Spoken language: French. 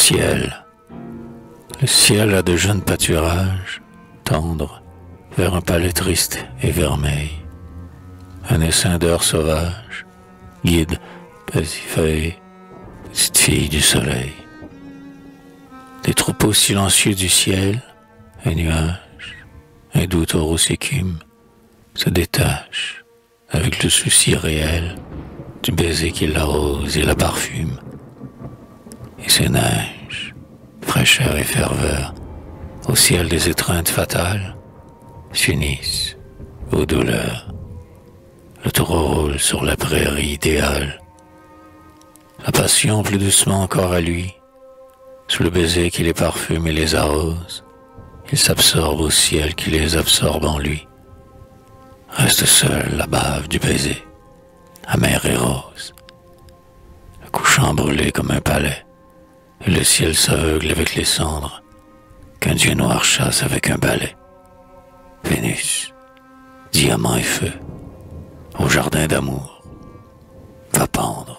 Le ciel a de jeunes pâturages, tendres, vers un palais triste et vermeil. Un essaim d'heures sauvages, guide, Pasiphae, petite fille du soleil. Des troupeaux silencieux du ciel, un nuage, un doux taureau s'écume, se détache avec le souci réel du baiser qui l'arrose et la parfume. Et ces neiges, fraîcheur et ferveur, au ciel des étreintes fatales, s'unissent aux douleurs. Le taureau roule sur la prairie idéale. La passion plus doucement encore à lui, sous le baiser qui les parfume et les arrose, il s'absorbe au ciel qui les absorbe en lui. Reste seule la bave du baiser, amère et rose, le couchant brûlé comme un palais, et le ciel s'aveugle avec les cendres qu'un dieu noir chasse avec un balai. Vénus, diamant et feu, au jardin d'amour, va pendre